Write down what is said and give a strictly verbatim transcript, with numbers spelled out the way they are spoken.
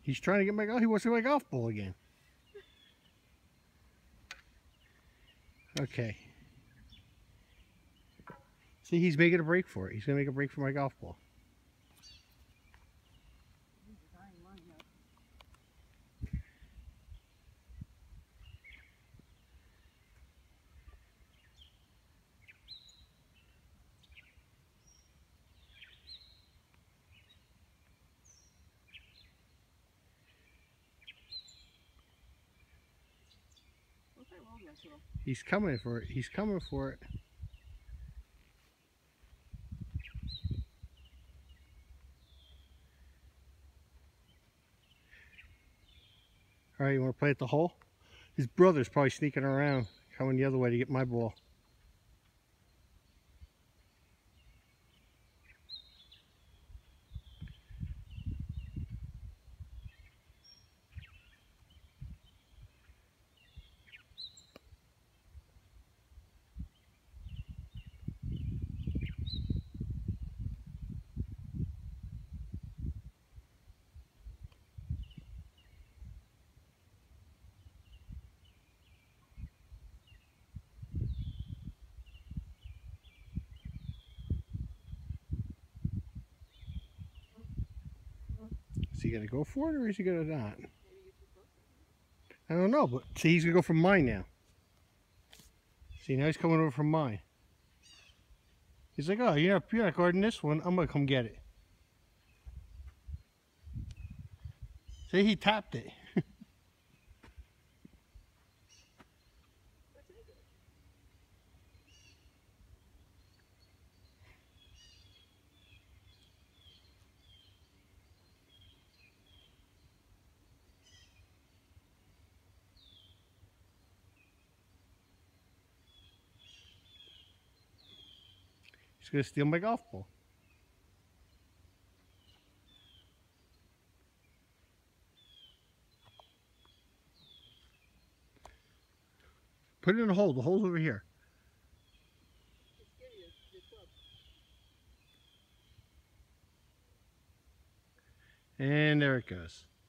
He's trying to get my golf. He wants to get my golf ball again. Okay. See, he's making a break for it. He's gonna make a break for my golf ball. He's coming for it. He's coming for it. All right, you want to play at the hole? His brother's probably sneaking around, coming the other way to get my ball. Is he going to go for it or is he going to not? I don't know, but see, he's going to go from mine now. See, now he's coming over from mine. He's like, oh, you're not, you're not guarding this one. I'm going to come get it. See, he tapped it. He's going to steal my golf ball. Put it in the hole. The hole's over here. And there it goes.